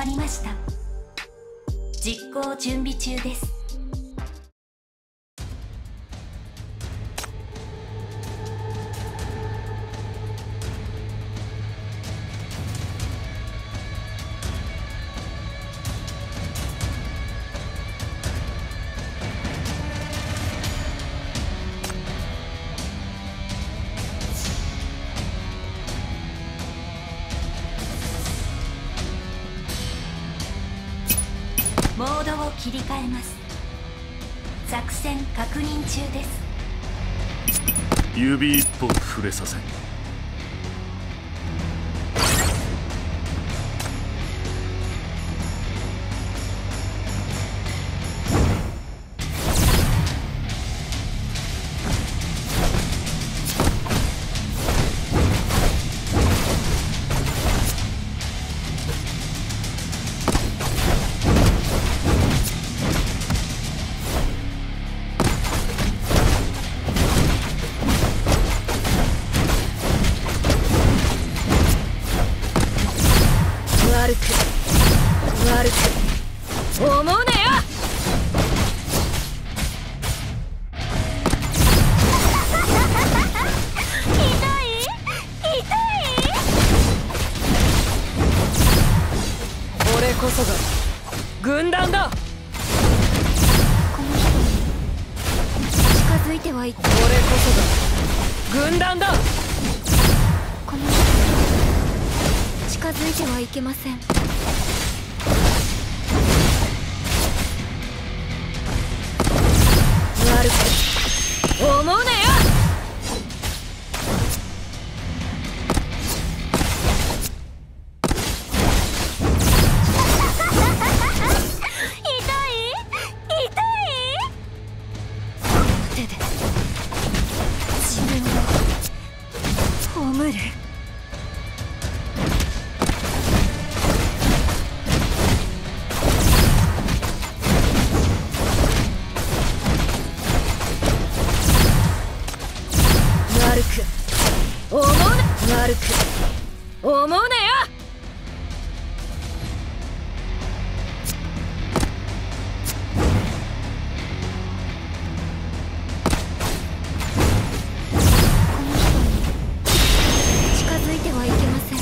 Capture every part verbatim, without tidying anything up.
わりました。実行準備中です。モードを切り替えます。作戦確認中です。 指一本触れさせん。 悪く悪く思うなよ。痛い痛い。俺こそが軍団だ。 この人に近づいてはいけ。 俺こそが軍団だ。 この人に近づいてはいけません。 悪く思うなよ。手で自分を葬る。悪く思うな。悪く思うなよ。 近づいてはいけません。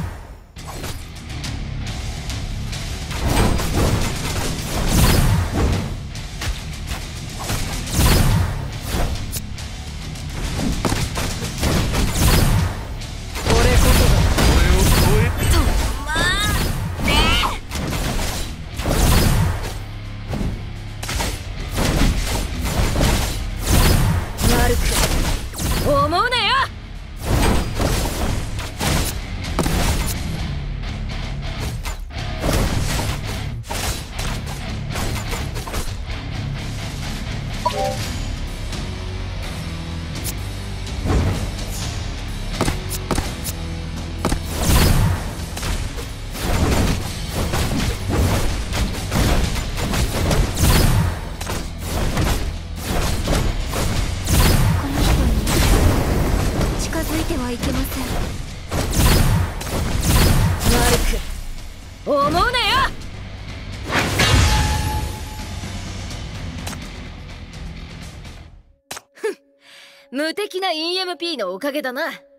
俺こそが俺を超えとまあね。 悪く思うなよ。 この人に近づいてはいけません。 悪く思うなよ。ふん無敵な イーエムピー のおかげだな。